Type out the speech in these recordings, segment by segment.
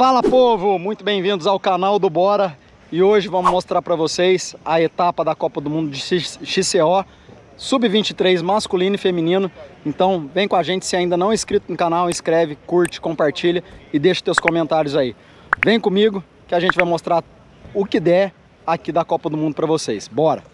Fala, povo! Muito bem-vindos ao canal do Bora. E hoje vamos mostrar para vocês a etapa da Copa do Mundo de XCO Sub-23 masculino e feminino. Então vem com a gente, se ainda não é inscrito no canal, inscreve, curte, compartilha e deixa teus comentários aí. Vem comigo que a gente vai mostrar o que der aqui da Copa do Mundo para vocês. Bora!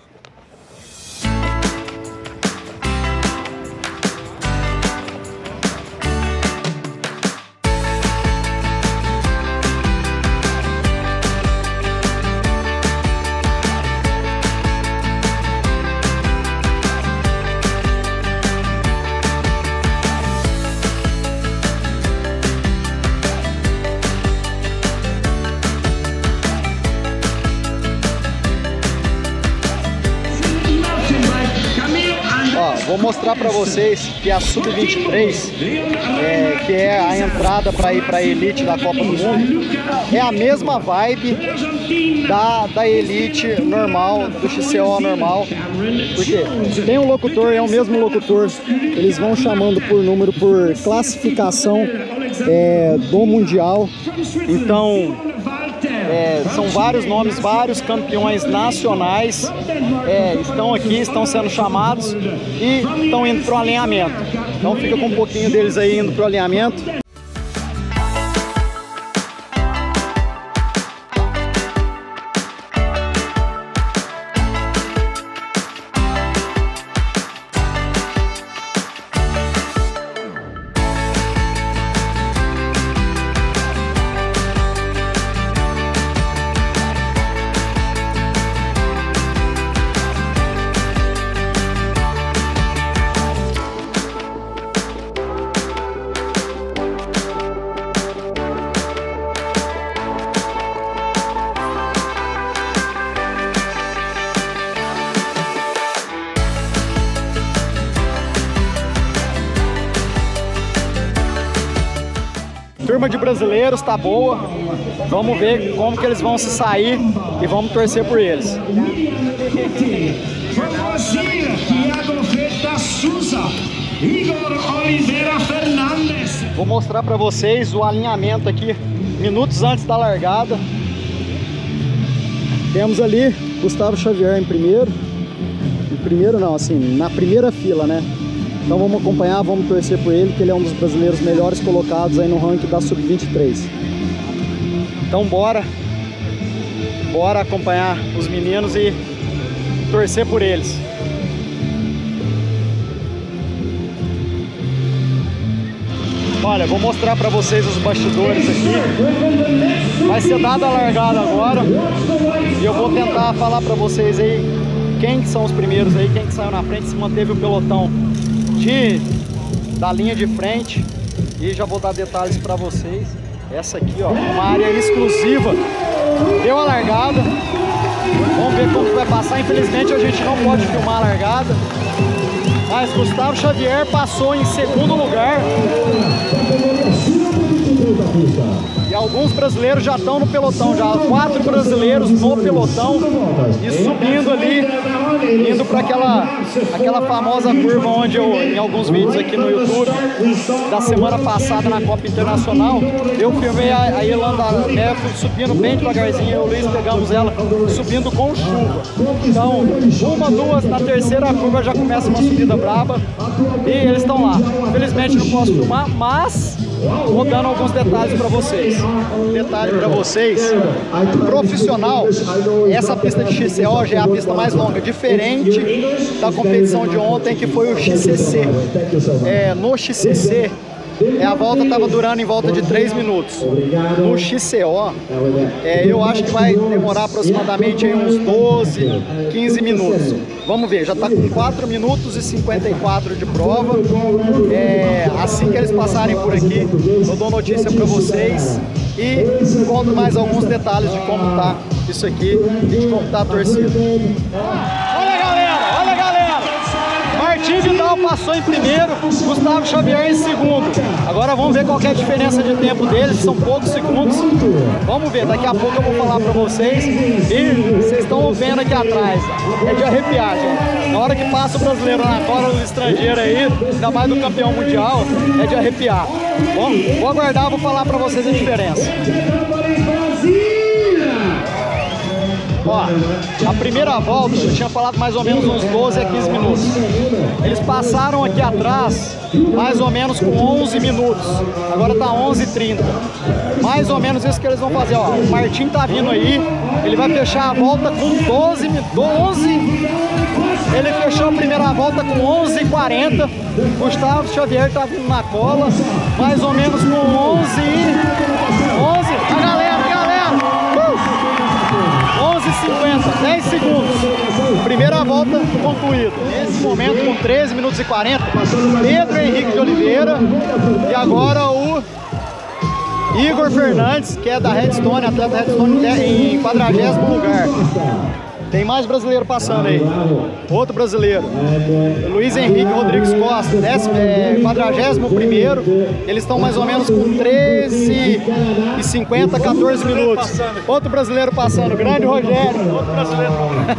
Vou mostrar para vocês que a Sub-23, que é a entrada para ir para a Elite da Copa do Mundo, é a mesma vibe da Elite normal, do XCO normal, porque tem um locutor, é o mesmo locutor, eles vão chamando por número, por classificação do Mundial, então são vários nomes, vários campeões nacionais estão aqui, estão sendo chamados e estão indo para o alinhamento. Então fica com um pouquinho deles aí indo para o alinhamento. Turma de brasileiros tá boa, vamos ver como que eles vão se sair e vamos torcer por eles. Vou mostrar para vocês o alinhamento aqui, minutos antes da largada. Temos ali Gustavo Xavier em primeiro não, assim, na primeira fila, né? Então vamos acompanhar, vamos torcer por ele, que ele é um dos brasileiros melhores colocados aí no ranking da Sub-23. Então bora acompanhar os meninos e torcer por eles. Olha, vou mostrar para vocês os bastidores aqui. Vai ser dada a largada agora e eu vou tentar falar para vocês aí quem que são os primeiros aí, quem que saiu na frente, se manteve o pelotão da linha de frente, e já vou dar detalhes para vocês. Essa aqui, ó, uma área exclusiva, deu a largada, vamos ver como que vai passar. Infelizmente a gente não pode filmar a largada, mas Gustavo Xavier passou em segundo lugar e alguns brasileiros já estão no pelotão, já 4 brasileiros no pelotão e subindo ali, indo para aquela famosa curva onde eu, em alguns vídeos aqui no YouTube da semana passada na Copa Internacional, eu filmei a Yolanda Neto subindo bem devagarzinho, eu e o Luiz pegamos ela subindo com chuva. Então, uma, duas, na terceira curva já começa uma subida braba e eles estão lá. Infelizmente não posso filmar, mas vou dando alguns detalhes para vocês. Detalhe para vocês, profissional, essa pista de XCO já é a pista mais longa, diferente da competição de ontem que foi o XCC. No XCC, a volta estava durando em volta de 3 minutos. No XCO, eu acho que vai demorar aproximadamente aí uns 12, 15 minutos. Vamos ver, já está com 4 minutos e 54 de prova. Assim que eles passarem por aqui, eu dou notícia para vocês e conto mais alguns detalhes de como está isso aqui e de como está a torcida. Olha galera! Martim Vidal passou em primeiro, Gustavo Xavier em segundo. Agora vamos ver qual que é a diferença de tempo deles, são poucos segundos. Vamos ver, daqui a pouco eu vou falar pra vocês. E vocês estão vendo aqui atrás, é de arrepiar, gente. Na hora que passa o brasileiro na cola do estrangeiro aí, ainda mais do campeão mundial, é de arrepiar. Bom, vou aguardar, vou falar pra vocês a diferença. Ó, a primeira volta eu tinha falado mais ou menos uns 12 a 15 minutos. Eles passaram aqui atrás mais ou menos com 11 minutos. Agora tá 11h30. Mais ou menos isso que eles vão fazer, ó. O Martin tá vindo aí, ele vai fechar a volta com 11. Ele fechou a primeira volta com 11h40. Gustavo Xavier tá vindo na cola, mais ou menos com 11. A galera. 11h50, 10 segundos. Primeira volta concluída. Nesse momento, com 13 minutos e 40, Pedro Henrique de Oliveira e agora o Igor Fernandes, que é da Redstone, atleta da Redstone, em 40º lugar. Tem mais brasileiro passando aí. Outro brasileiro. Luiz Henrique Rodrigues Costa, 41º. Eles estão mais ou menos com 13h50, 14 minutos. Outro brasileiro passando. Grande Rogério. Outro brasileiro.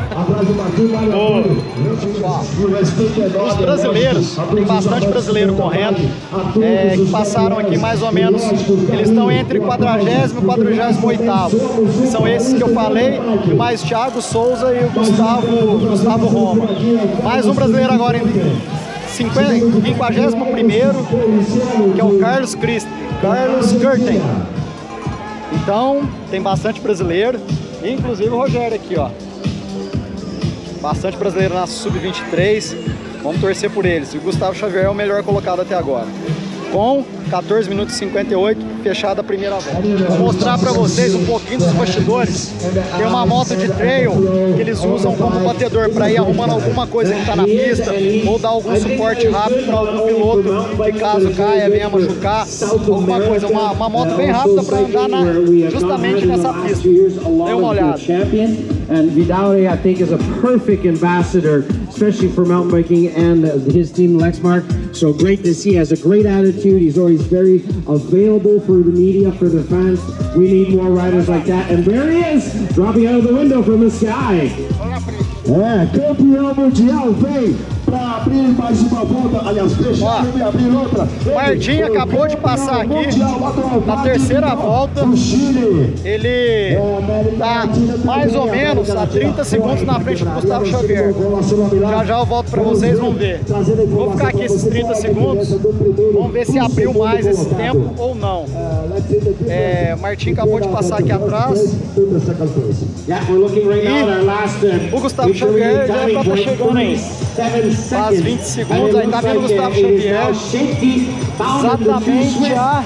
Os brasileiros, tem bastante brasileiro correndo, que passaram aqui mais ou menos. Eles estão entre 40º e 48º. São esses que eu falei, e mais Thiago Souza e o Gustavo Roma. Mais um brasileiro agora em 51º, que é o Carlos Curtin. Então, tem bastante brasileiro, inclusive o Rogério aqui, ó. Bastante brasileiro na Sub-23. Vamos torcer por eles. E o Gustavo Xavier é o melhor colocado até agora. Com 14 minutos e 58, fechada a primeira volta. Vou mostrar para vocês um pouquinho dos bastidores. Tem uma moto de trail que eles usam como batedor para ir arrumando alguma coisa que está na pista ou dar algum suporte rápido para algum piloto que caso caia, venha machucar, alguma coisa. Uma moto bem rápida para andar justamente nessa pista. Dê uma olhada. And Vidale, I think, is a perfect ambassador, especially for mountain biking and his team Lexmark. So great to see. He has a great attitude. He's always very available for the media, for the fans. We need more riders like that. And there he is, dropping out of the window from the sky. Campeão mundial, vem para abrir mais uma volta. Aliás, deixa ele abrir outra. O Martin acabou de passar aqui na terceira volta. Ele está mais ou menos a 30 segundos na frente do Gustavo Xavier. Já eu volto para vocês, vamos ver. Vou ficar aqui esses 30 segundos. Vamos ver se abriu mais esse tempo ou não. O Martin acabou de passar aqui atrás. E o Gustavo Xavier já está chegando aí. Faz 20 segundos, aí tá vendo o Gustavo Xavier exatamente a...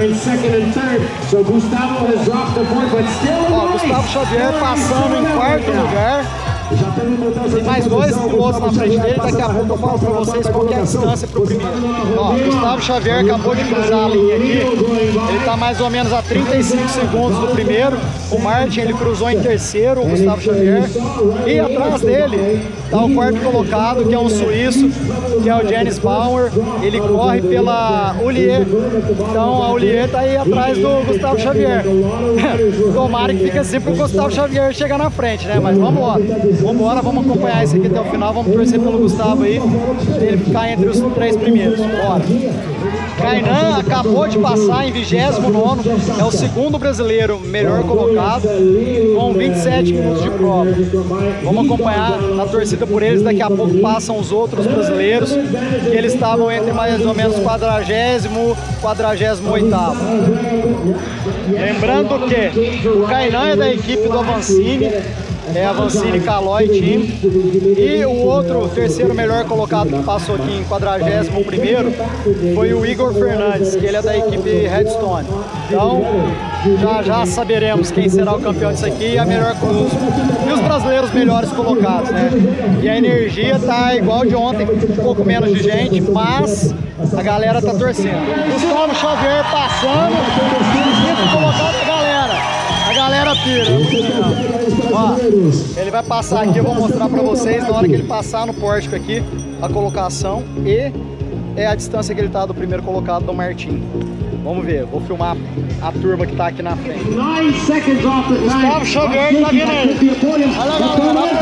Ó, Gustavo Xavier passando em 4º lugar. Tem mais dois pilotos na frente dele, daqui a pouco eu falo pra vocês qual que é a distância pro primeiro. Ó, Gustavo Xavier acabou de cruzar a linha aqui, ele tá mais ou menos a 35 segundos do primeiro. O Martin, ele cruzou em terceiro, o Gustavo Xavier. E atrás dele tá o 4º colocado, que é um suíço, que é o Janis Bauer. Ele corre pela Ulier, então a Ulier tá aí atrás do Gustavo Xavier. Tomara que fique assim pro Gustavo Xavier chegar na frente, né? Mas vamos lá. Vambora, vamos acompanhar isso aqui até o final, vamos torcer pelo Gustavo aí, pra ele ficar entre os 3 primeiros. Bora! Kainan acabou de passar em 29º, é o 2º brasileiro melhor colocado, com 27 minutos de prova. Vamos acompanhar na torcida por eles, daqui a pouco passam os outros brasileiros, que eles estavam entre mais ou menos 40º e 48º. Lembrando que o Kainan é da equipe do Avancini, é a Avancini Caloi Team, e o outro, terceiro melhor colocado que passou aqui em 41º foi o Igor Fernandes, que ele é da equipe Redstone. Então já saberemos quem será o campeão disso aqui e a melhor e os brasileiros melhores colocados, né? E a energia tá igual de ontem, um pouco menos de gente, mas a galera tá torcendo. Gustavo Xavier passando, quinto colocado a galera pira. Ó, ele vai passar aqui, eu vou mostrar pra vocês na hora que ele passar no pórtico aqui, a colocação e a distância que ele tá do primeiro colocado, do Martin. Vamos ver, vou filmar a turma que tá aqui na frente. Gustavo Xavier tá vindo aí. Olha a galera,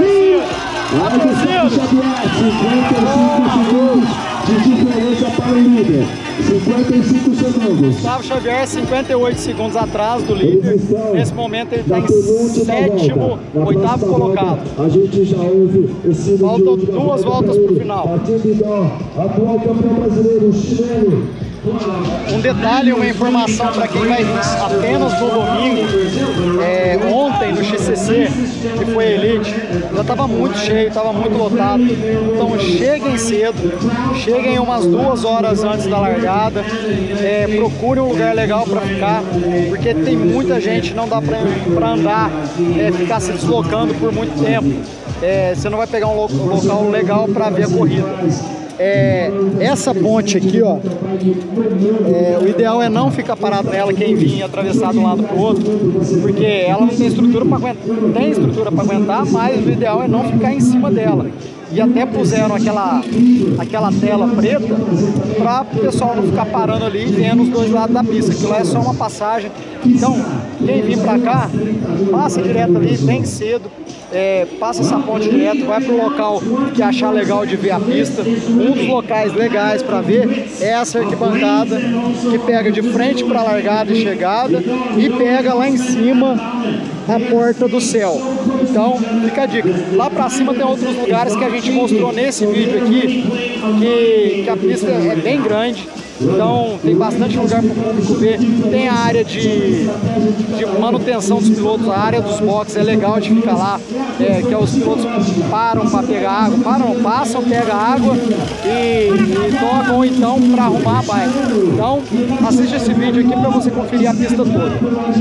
a torcida. De diferença para o líder. 55 segundos. Gustavo Xavier, 58 segundos atrás do líder. Nesse momento ele está em sétimo, oitavo colocado. A gente já ouve esse Faltam 2 voltas para o final. Atual campeão brasileiro, chileno. Um detalhe, uma informação para quem vai apenas no domingo, ontem no XCC, que foi Elite, já estava muito cheio, estava muito lotado. Então cheguem cedo, cheguem umas 2 horas antes da largada, procurem um lugar legal para ficar, porque tem muita gente, não dá para andar, ficar se deslocando por muito tempo. Você não vai pegar um local legal para ver a corrida. Essa ponte aqui, ó, o ideal é não ficar parado nela quem vir atravessar de um lado para o outro, porque ela não tem estrutura para aguentar, tem estrutura para aguentar, mas o ideal é não ficar em cima dela. E até puseram aquela tela preta para o pessoal não ficar parando ali e vendo os 2 lados da pista. Aquilo é só uma passagem. Então, quem vir para cá, passa direto ali, bem cedo. Passa essa ponte direto, vai para o local que achar legal de ver a pista. Um dos locais legais para ver é essa arquibancada que pega de frente para a largada e chegada e pega lá em cima a porta do céu. Então fica a dica, lá para cima tem outros lugares que a gente mostrou nesse vídeo aqui, que a pista é bem grande. Então tem bastante lugar para o público ver. Tem a área de manutenção dos pilotos, a área dos boxes é legal de ficar lá, que os pilotos param para pegar água, passam, pegam água e tocam ou então para arrumar a bike. Então assiste esse vídeo aqui para você conferir a pista toda.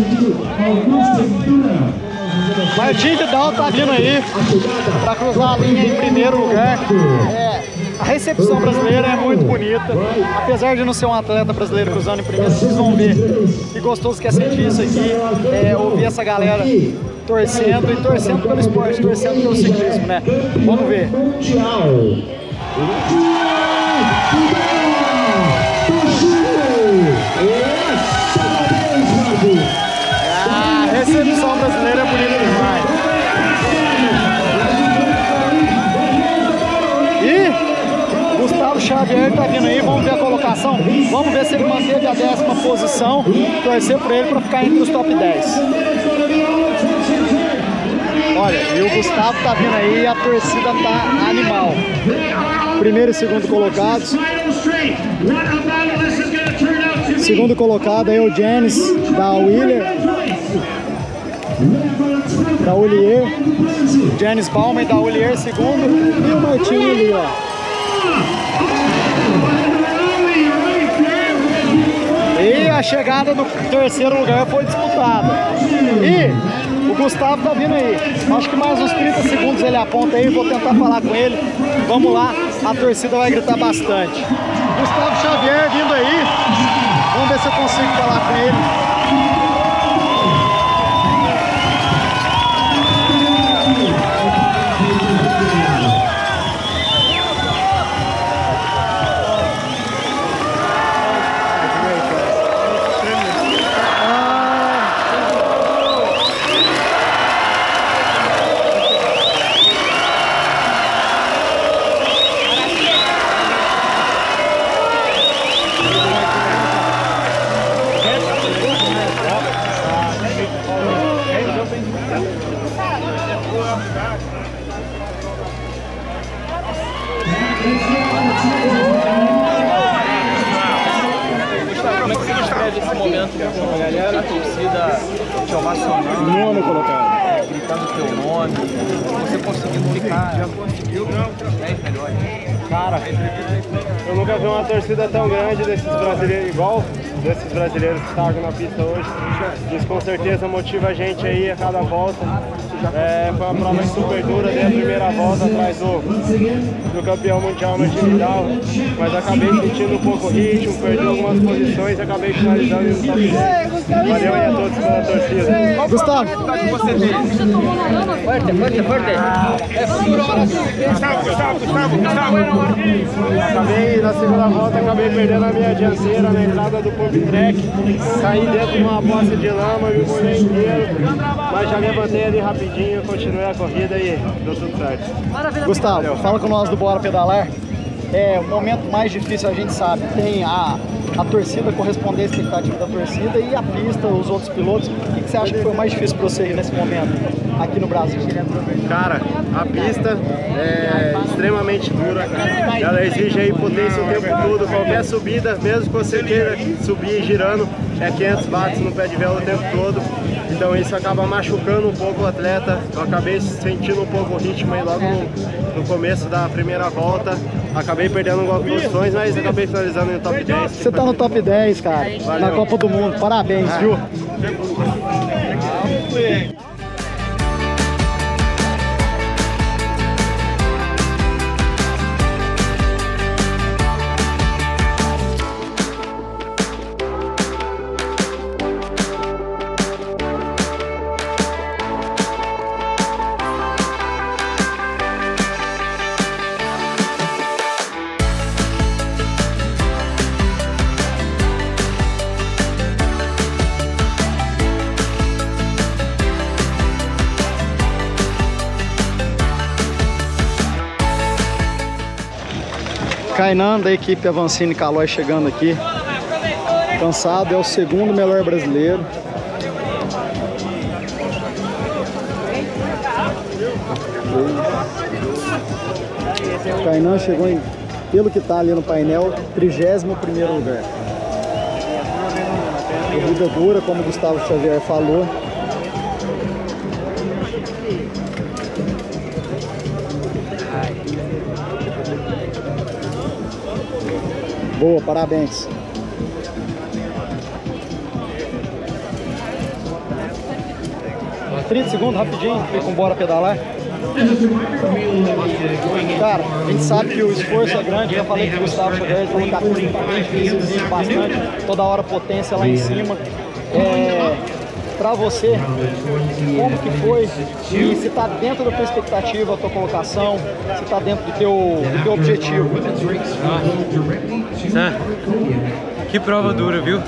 Martin Vidal tá vindo aí para cruzar a linha em primeiro lugar. A recepção brasileira é muito bonita, apesar de não ser um atleta brasileiro cruzando em primeiro, vocês vão ver que gostoso que é sentir isso aqui, ouvir essa galera torcendo pelo esporte, torcendo pelo ciclismo, né? Vamos ver. A recepção brasileira é bonita demais. Gustavo Xavier tá vindo aí, vamos ver a colocação, vamos ver se ele manteve a 10ª posição, torcer por ele para ficar entre os top 10. Olha, e o Gustavo tá vindo aí e a torcida tá animal. Primeiro e segundo colocados. Segundo colocado aí o Janis da Willier. Janis Bauman da Willier segundo e o Martinho ali, ó. E a chegada do terceiro lugar foi disputada. E o Gustavo tá vindo aí. Acho que mais uns 30 segundos ele aponta aí. Vou tentar falar com ele. Vamos lá, a torcida vai gritar bastante. Gustavo Xavier vindo aí. Vamos ver se eu consigo falar com ele. Esse momento com a galera, a torcida te ovacionando, nome colocado, gritando teu nome, você conseguiu ficar, já conseguiu 10 melhores. Cara, eu nunca vi uma torcida tão grande desses brasileiros, igual desses brasileiros que estavam na pista hoje. Isso com certeza motiva a gente aí a cada volta. Foi uma prova super dura desde a primeira volta atrás do campeão mundial Martin Vidal, mas acabei sentindo um pouco o ritmo, perdi algumas posições e acabei finalizando no top 10. Valeu aí a todos pela torcida. Gustavo, você tem? Gustavo. Acabei na segunda volta, acabei perdendo a minha dianteira na entrada do pump track, caí dentro de uma poça de lama, me molhei inteiro, mas já levantei ali rapidinho, continuei a corrida e deu tudo certo. Gustavo, fala com nós do Bora Pedalar. O momento mais difícil a gente sabe, tem a torcida corresponder à expectativa da torcida e a pista, os outros pilotos. O que você acha que foi mais difícil para você nesse momento, aqui no Brasil? Cara, a pista é extremamente dura, ela exige aí potência o tempo todo, qualquer subida, mesmo que você queira subir girando, é 500 watts no pé de vela o tempo todo, então isso acaba machucando um pouco o atleta. Eu acabei sentindo um pouco o ritmo aí logo no começo da primeira volta, acabei perdendo algumas posições, mas acabei finalizando no top 10. Você tá no top 10, cara, Valeu. na Copa do Mundo, parabéns, viu? Kainan da equipe Avancini Caloi chegando aqui. Cansado, é o segundo melhor brasileiro. Kainan chegou em, pelo que tá ali no painel, 31º lugar. Corrida dura, como o Gustavo Xavier falou. Boa, parabéns. Trinta segundos, rapidinho, e vambora pedalar. Cara, a gente sabe que o esforço é grande, já falei que o Gustavo Xavier está no caminho, tá bem difícil, bastante, toda hora potência lá em cima. Pra você, como que foi? E se tá dentro da tua expectativa, a tua colocação, se tá dentro do teu objetivo? Que prova dura, viu?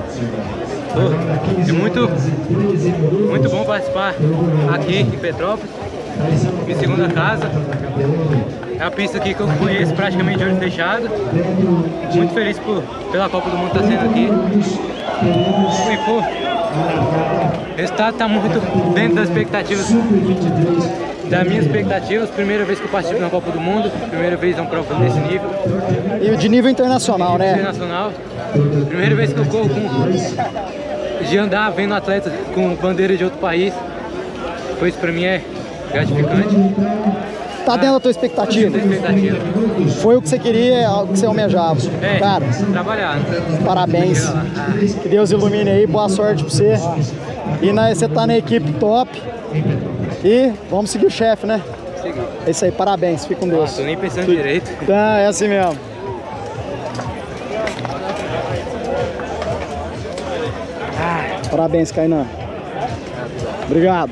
É muito bom participar aqui em Petrópolis, minha segunda casa. É a pista aqui que eu conheço praticamente de olho fechado. Muito feliz pela Copa do Mundo estar sendo aqui. E pô, o resultado está muito dentro das expectativas, das minhas expectativas. Primeira vez que eu participo na Copa do Mundo, primeira vez numa prova desse nível. E de nível internacional, né? Internacional. Primeira vez que eu corro de andar vendo atletas com bandeira de outro país. Foi isso pra mim é gratificante. Tá dentro da tua expectativa? Foi o que você queria, o que você almejava. Cara, trabalhar. Parabéns. Que Deus ilumine aí, boa sorte pra você. E você tá na equipe top. E vamos seguir o chefe, né? É isso aí, parabéns, fica com Deus. Tô nem pensando direito. Tá, é assim mesmo. Parabéns, Kainan. Obrigado.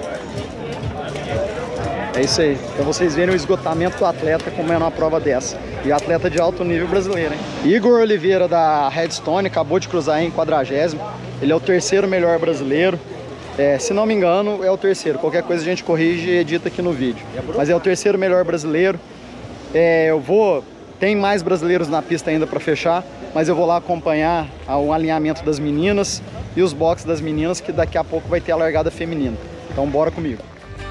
É isso aí. Pra vocês verem o esgotamento do atleta como é numa prova dessa. E atleta de alto nível brasileiro, hein? Igor Oliveira da Redstone acabou de cruzar em 40º. Ele é o terceiro melhor brasileiro. Se não me engano, é o terceiro. Qualquer coisa a gente corrige e edita aqui no vídeo. Mas é o terceiro melhor brasileiro. Tem mais brasileiros na pista ainda para fechar, mas eu vou lá acompanhar o alinhamento das meninas e os boxes das meninas, que daqui a pouco vai ter a largada feminina. Então bora comigo.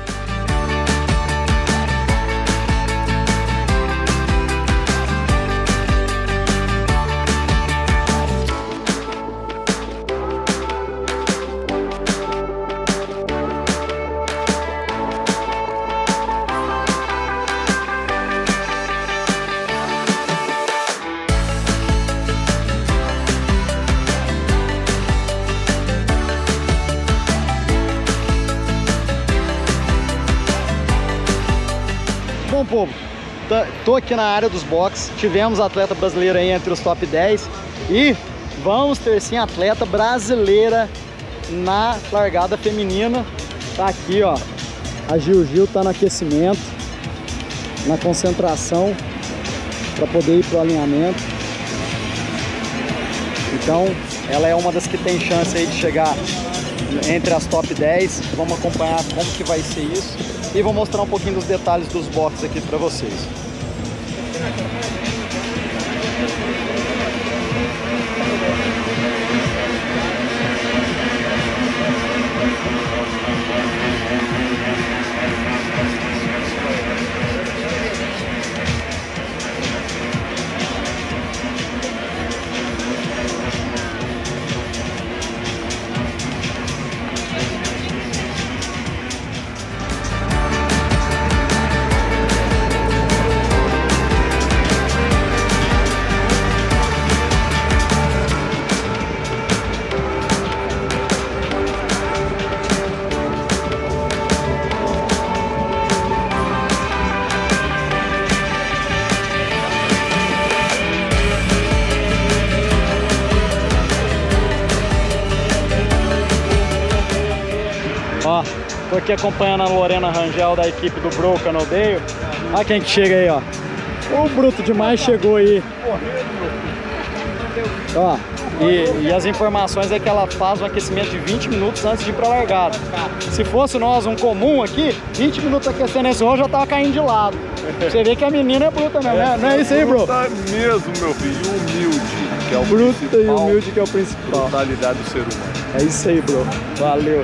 Bom, povo, tô aqui na área dos boxes, tivemos atleta brasileira aí entre os top 10 e vamos ter sim atleta brasileira na largada feminina. Tá aqui, ó, a Gil tá no aquecimento, na concentração para poder ir pro alinhamento. Então, ela é uma das que tem chance aí de chegar entre as top 10. Vamos acompanhar como que vai ser isso. E vou mostrar um pouquinho dos detalhes dos boxes aqui para vocês. Ó, tô aqui acompanhando a Lorena Rangel da equipe do Broken Odeio. Olha quem que chega aí, ó. O bruto demais chegou aí. Ó, e as informações é que ela faz um aquecimento de 20 minutos antes de ir pra largada. Se fosse nós, um comum aqui, 20 minutos aquecendo esse rolo já tava caindo de lado. Você vê que a menina é bruta mesmo, né? Não é isso aí, bro? Bruta mesmo, meu filho. Humilde, que é o Bruta principal. e humilde que é o principal. Totalidade do ser humano. É isso aí, bro. Valeu.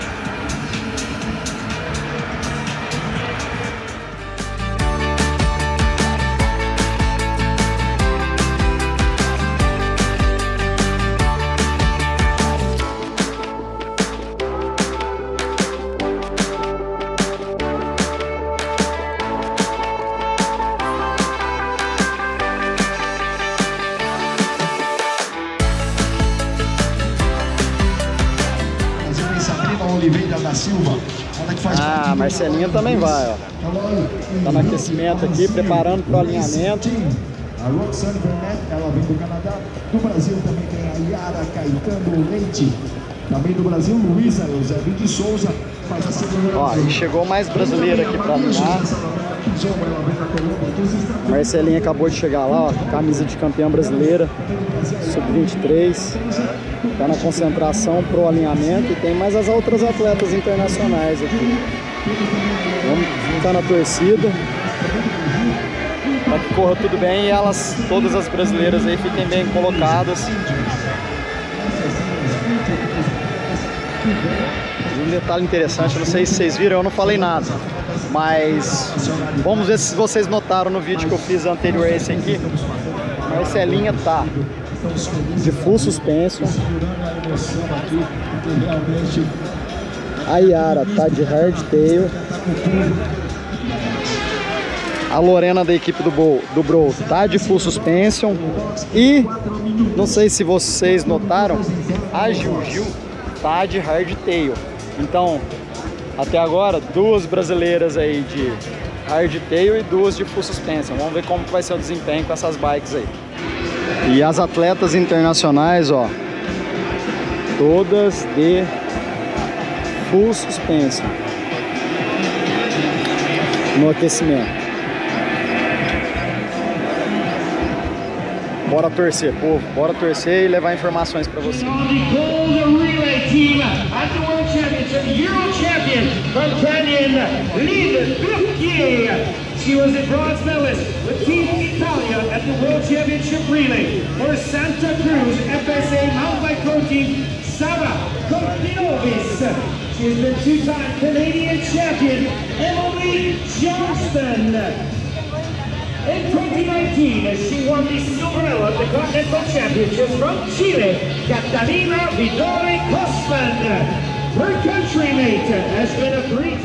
Oliveira da Silva. Ela que faz Ah, a Marcelinha também vai, ó. Tá no aquecimento aqui, preparando pro alinhamento. A Roxane Vernet, ela vem do Canadá. Do Brasil também tem a Yara Caetano Leite. Também do Brasil, Luísa Eusébio de Souza. Faz a segunda. Ó, e chegou mais brasileiro aqui pra alinhar. A Marcelinha acabou de chegar lá, ó, camisa de campeã brasileira, sub-23. Tá na concentração pro alinhamento e tem mais as outras atletas internacionais aqui. Vamos ficar na torcida para que corra tudo bem e elas, todas as brasileiras aí, fiquem bem colocadas. E um detalhe interessante, eu não sei se vocês viram, eu não falei nada, mas vamos ver se vocês notaram no vídeo que eu fiz anterior a esse aqui. A Marcelinha tá de full suspension. A Yara tá de hardtail. A Lorena da equipe do Bro tá de full suspension. E não sei se vocês notaram, a Gil tá de hardtail. Então, até agora, duas brasileiras aí de hardtail e duas de full suspension. Vamos ver como vai ser o desempenho com essas bikes aí. E as atletas internacionais, ó, todas de full suspension no aquecimento. Bora torcer, povo, bora torcer e levar informações para você. She was a bronze medalist with Team Italia at the World Championship Relay for Santa Cruz FSA Mountain Bike Pro Team, Sara Kopinovis. She is the two-time Canadian champion, Emily Johnston. In 2019, she won the silver medal at the Continental Championships from Chile, Catalina Vidore Kosman. Her countrymate has been a great...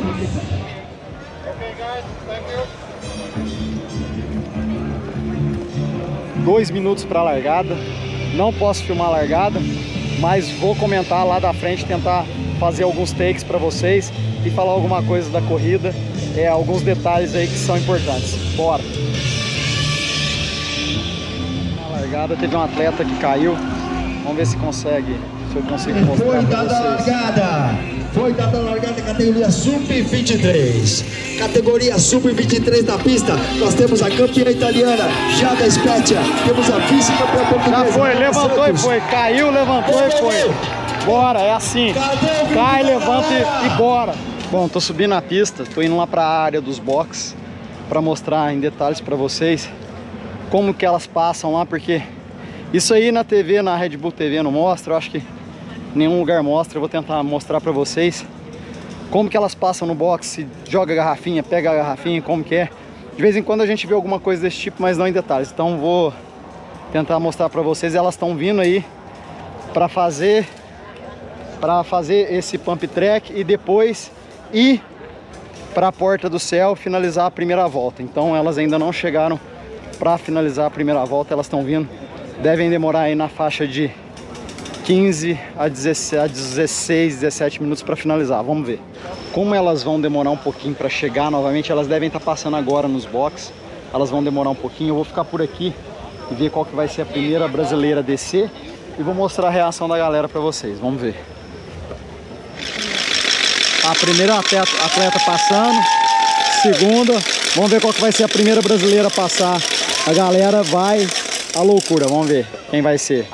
2 minutos para a largada. Não posso filmar a largada, mas vou comentar lá da frente, tentar fazer alguns takes para vocês e falar alguma coisa da corrida, alguns detalhes aí que são importantes. Bora! Na largada teve um atleta que caiu. Vamos ver se consegue, se eu consigo mostrar para vocês. Foi dada a largada da categoria Sub-23. Categoria Sub-23 da pista. Nós temos a campeã italiana, Giada Spezia. Temos a vice-campeã portuguesa. Já foi, levantou e foi. Caiu, levantou e foi. Bora, é assim. Cai, levanta e bora. Bom, tô subindo a pista, tô indo lá para a área dos boxes para mostrar em detalhes para vocês como que elas passam lá, porque isso aí na TV, na Red Bull TV não mostra, eu acho que nenhum lugar mostra. Eu vou tentar mostrar pra vocês como que elas passam no box, se joga a garrafinha, pega a garrafinha, como que é. De vez em quando a gente vê alguma coisa desse tipo, mas não em detalhes. Então vou tentar mostrar pra vocês. Elas estão vindo aí pra fazer esse pump track e depois ir pra Porta do Céu finalizar a primeira volta. Então elas ainda não chegaram pra finalizar a primeira volta, elas estão vindo. Devem demorar aí na faixa de 15 a 16, 17 minutos para finalizar. Vamos ver. Como elas vão demorar um pouquinho para chegar novamente, elas devem estar passando agora nos boxes. Elas vão demorar um pouquinho. Eu vou ficar por aqui e ver qual que vai ser a primeira brasileira a descer. E vou mostrar a reação da galera para vocês. Vamos ver. A primeira atleta passando. Segunda. Vamos ver qual que vai ser a primeira brasileira a passar. A galera vai à loucura. Vamos ver quem vai ser.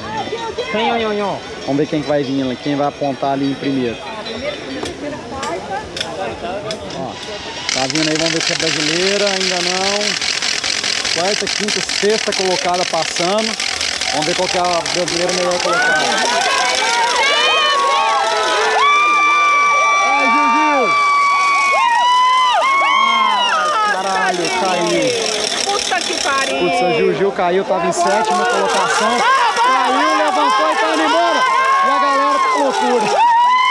Vamos ver quem que vai vir ali. Quem vai apontar ali em primeiro. Ó, tá vindo aí, vamos ver se é brasileira. Ainda não. Quarta, quinta, sexta colocada passando. Vamos ver qual que é a brasileira melhor colocada. Caiu. Puta que pariu. Putz, a Gil caiu, tava em sétima colocação. Caiu, levantou e tá indo embora. E a galera tá loucura.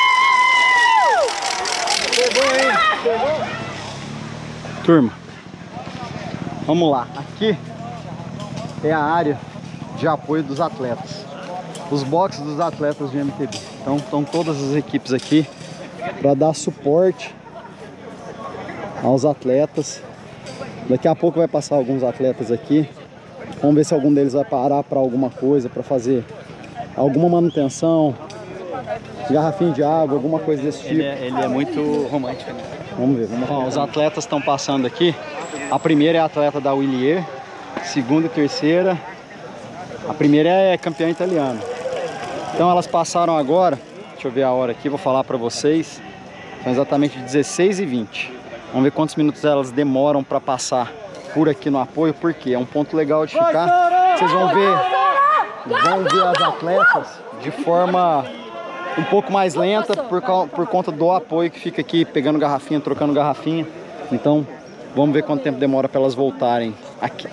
Pegou. Turma, vamos lá. Aqui é a área de apoio dos atletas. Os boxes dos atletas de MTB. Então estão todas as equipes aqui para dar suporte aos atletas. Daqui a pouco vai passar alguns atletas aqui. Vamos ver se algum deles vai parar para alguma coisa, para fazer alguma manutenção, garrafinha de água, alguma coisa desse tipo. Ele é muito romântico, né? Vamos ver. Ó, os atletas estão passando aqui. A primeira é a atleta da Willier, segunda e terceira. A primeira é campeã italiana. Então elas passaram agora, deixa eu ver a hora aqui, vou falar para vocês. São exatamente 16h20. Vamos ver quantos minutos elas demoram para passar por aqui no apoio, porque é um ponto legal de ficar. Vocês vão ver as atletas de forma um pouco mais lenta por conta do apoio que fica aqui, pegando garrafinha, trocando garrafinha. Então, vamos ver quanto tempo demora para elas voltarem aqui.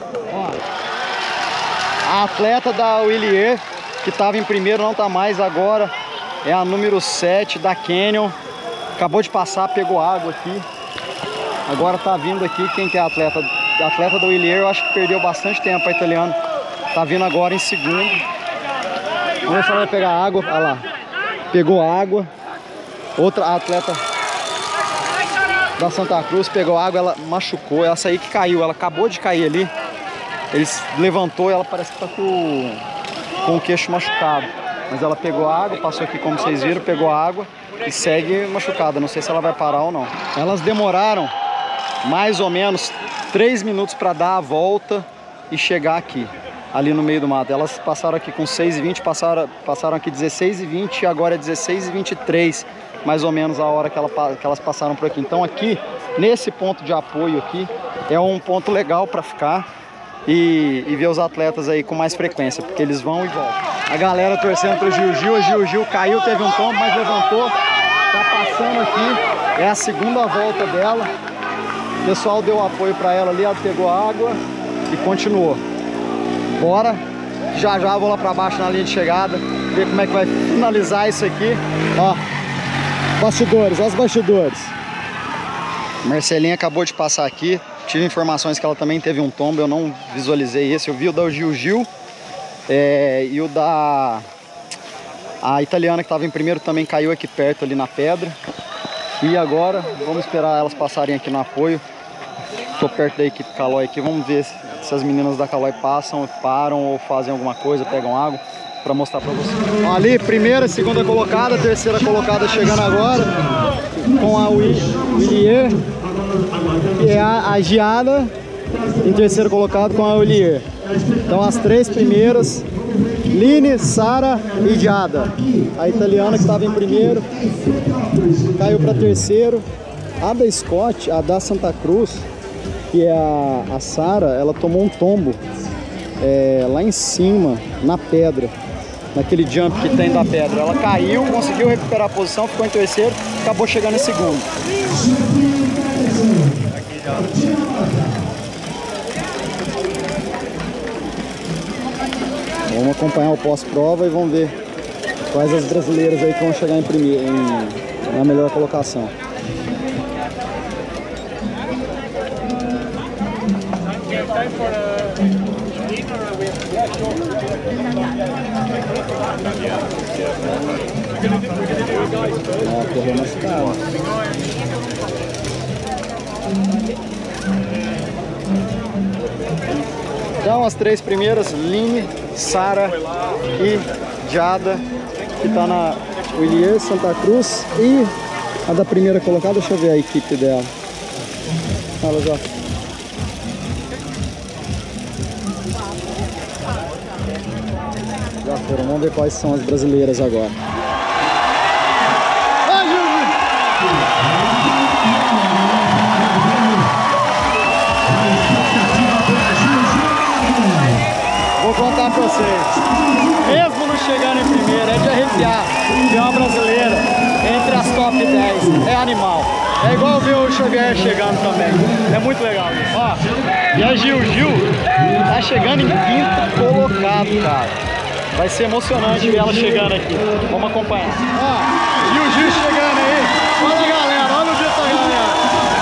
A atleta da Willier, que estava em primeiro, não está mais agora, é a número 7 da Canyon. Acabou de passar, pegou água aqui. Agora tá vindo aqui quem que é a atleta? A atleta do Willier, eu acho que perdeu bastante tempo, a italiana. Tá vindo agora em segundo. Vamos ver se ela vai pegar água. Olha lá. Pegou água. Outra atleta da Santa Cruz pegou água, ela machucou. Essa aí que caiu, ela acabou de cair ali. Eles levantou e ela parece que tá com o queixo machucado. Mas ela pegou água, passou aqui como vocês viram, pegou água e segue machucada. Não sei se ela vai parar ou não. Elas demoraram mais ou menos 3 minutos para dar a volta e chegar aqui, ali no meio do mato. Elas passaram aqui com 6h20, passaram aqui 16h20 e agora é 16h23, mais ou menos a hora que elas passaram por aqui. Então aqui, nesse ponto de apoio aqui, é um ponto legal para ficar e ver os atletas aí com mais frequência, porque eles vão e voltam. A galera torcendo para o Gil caiu, teve um tombo, mas levantou, tá passando aqui, é a segunda volta dela. O pessoal deu apoio para ela ali, ela pegou água e continuou. Bora, já vou lá para baixo na linha de chegada, ver como é que vai finalizar isso aqui. Ó, bastidores, olha os bastidores. Marcelinha acabou de passar aqui, tive informações que ela também teve um tombo, eu não visualizei esse, eu vi o da Gil e o da... A italiana que estava em primeiro também caiu aqui perto, ali na pedra. E agora, vamos esperar elas passarem aqui no apoio. Estou perto da equipe Caloi aqui, vamos ver se as meninas da Caloi passam, param ou fazem alguma coisa, pegam água, para mostrar para vocês. Ali, primeira, segunda colocada, terceira colocada chegando agora, com a Willier, que é a Giada, em terceiro colocado com a Willier. Então as três primeiras, Line, Sara e Giada. A italiana que estava em primeiro, caiu para terceiro. A da Scott, a da Santa Cruz, que é a Sara, ela tomou um tombo lá em cima, na pedra, naquele jump que tem da pedra. Ela caiu, conseguiu recuperar a posição, ficou em terceiro, acabou chegando em segundo. Vamos acompanhar o pós-prova e vamos ver quais as brasileiras aí que vão chegar em primeiro, na melhor colocação. Correu mais caro. Então as três primeiras, Line, Sara e Giada, que está na Willier, Santa Cruz, e A da primeira colocada, deixa eu ver a equipe dela. Fala, já. Já foram, vamos ver quais são as brasileiras agora. Vou contar pra vocês, mesmo não chegando em primeiro, é de arrepiar ver uma brasileira entre as top 10, é animal. É igual ver o Xavier chegando também, é muito legal isso. Ó, e a Gil tá chegando em quinto colocado, cara. Vai ser emocionante ver ela chegando aqui, vamos acompanhar. Ó, Gil chegando aí, olha galera, olha o dia da galera.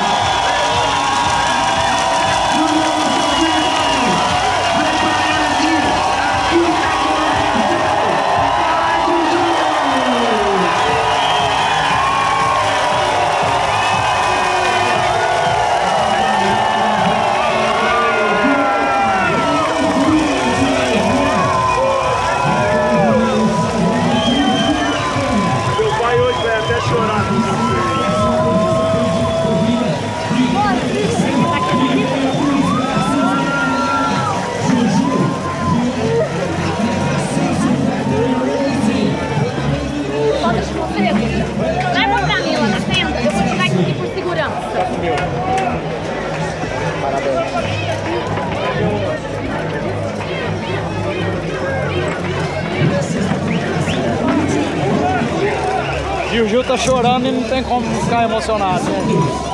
Gil tá chorando e não tem como ficar emocionado, né?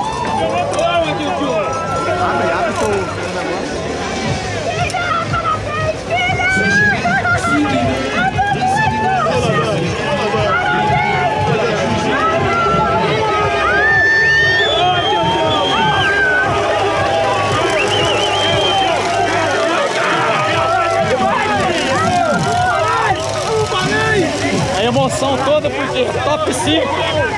A emoção toda porque top 5.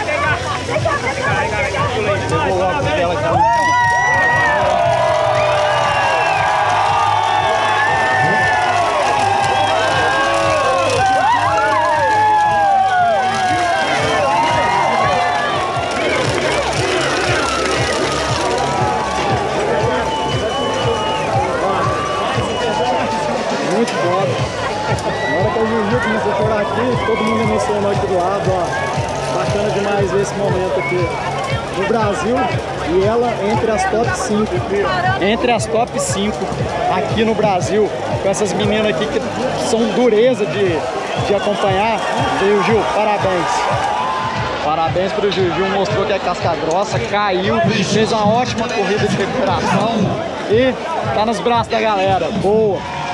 Muito foda. Na hora que o Gil começou a chorar aqui, todo mundo emocionou aqui do lado, ó. Bacana demais ver esse momento aqui no Brasil e ela entre as top 5. Entre as top 5 aqui no Brasil, com essas meninas aqui que são dureza de acompanhar. Veio, Gil, parabéns. Parabéns pro Gil. Gil mostrou que é casca grossa, caiu, fez uma ótima corrida de recuperação e tá nos braços da galera. Boa!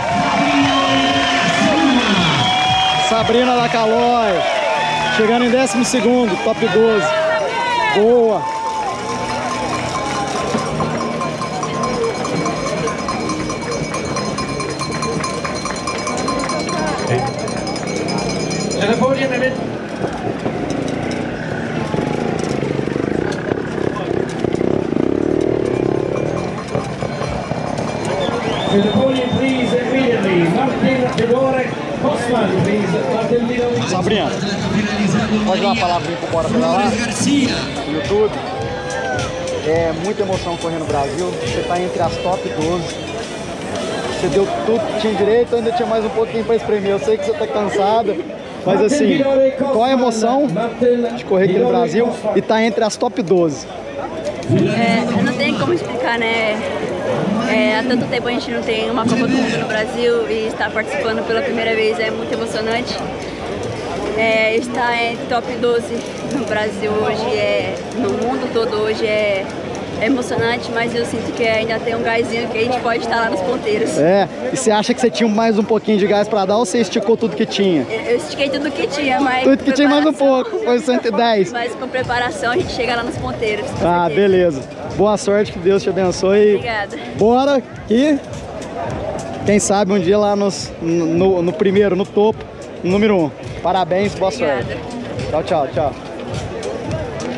Sabrina da Calói, chegando em 12º, top 12. Boa! To the podium, please, immediately. Martin Fedorek Kosman, please. Martin Fedorek. Sabrina, pode dar uma palavrinha pro Bora Pedalar no YouTube. É muita emoção correndo no Brasil. Você tá entre as top 12. Você deu tudo que tinha direito, ainda tinha mais um pouquinho para espremer. Eu sei que você tá cansada, mas assim, qual a emoção de correr aqui no Brasil e tá entre as top 12? Não tem como explicar, né? Há tanto tempo a gente não tem uma Copa do Mundo no Brasil e estar participando pela primeira vez é muito emocionante. Estar em top 12 no Brasil hoje, no mundo todo hoje é emocionante, mas eu sinto que ainda tem um gásinho que a gente pode estar lá nos ponteiros. E você acha que você tinha mais um pouquinho de gás para dar ou você esticou tudo que tinha? Eu estiquei tudo que tinha, mas... Tudo que tinha mais um pouco, foi 110. Mas com preparação a gente chega lá nos ponteiros. Ah, beleza. Boa sorte, que Deus te abençoe. Obrigada. Bora que quem sabe um dia lá no primeiro, no topo, número 1. Parabéns, boa sorte. Tchau, tchau, tchau.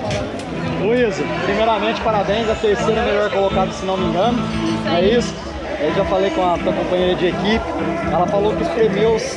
Luísa, primeiramente parabéns, a terceira melhor colocada, se não me engano. É isso? Eu já falei com a tua companheira de equipe, ela falou que espremeu 100%,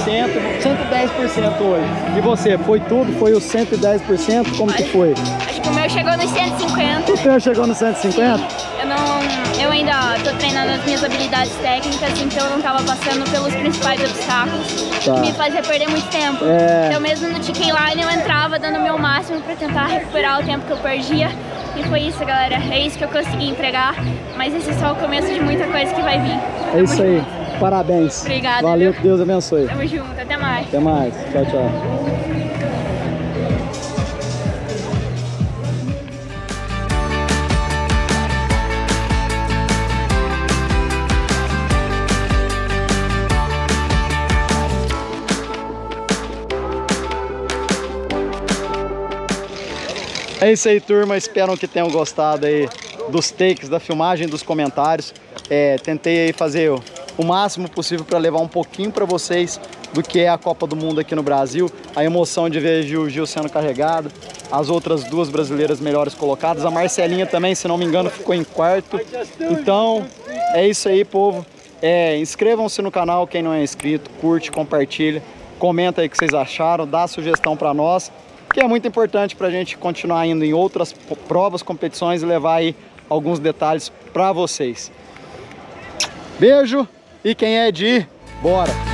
110% hoje. E você, foi tudo? Foi os 110%? Como que foi? Acho que o meu chegou nos 150. O teu chegou nos 150? Eu ainda tô treinando as minhas habilidades técnicas, então eu não tava passando pelos principais obstáculos que me fazia perder muito tempo. Então mesmo no chicken line eu entrava dando o meu máximo para tentar recuperar o tempo que eu perdia. E foi isso, galera. É isso que eu consegui entregar. Mas esse é só o começo de muita coisa que vai vir. É isso aí. Parabéns. Obrigada. Valeu, que Deus abençoe. Tamo junto. Até mais. Até mais. Tchau, tchau. É isso aí, turma. Espero que tenham gostado aí dos takes, da filmagem, dos comentários. Tentei aí fazer o máximo possível para levar um pouquinho para vocês do que é a Copa do Mundo aqui no Brasil. A emoção de ver o Gil sendo carregado. As outras duas brasileiras melhores colocadas. A Marcelinha também, se não me engano, ficou em quarto. Então, é isso aí, povo. Inscrevam-se no canal, quem não é inscrito. Curte, compartilha. Comenta aí o que vocês acharam. Dá sugestão para nós, que é muito importante para a gente continuar indo em outras provas, competições e levar aí alguns detalhes para vocês. Beijo, e quem é de ir, bora!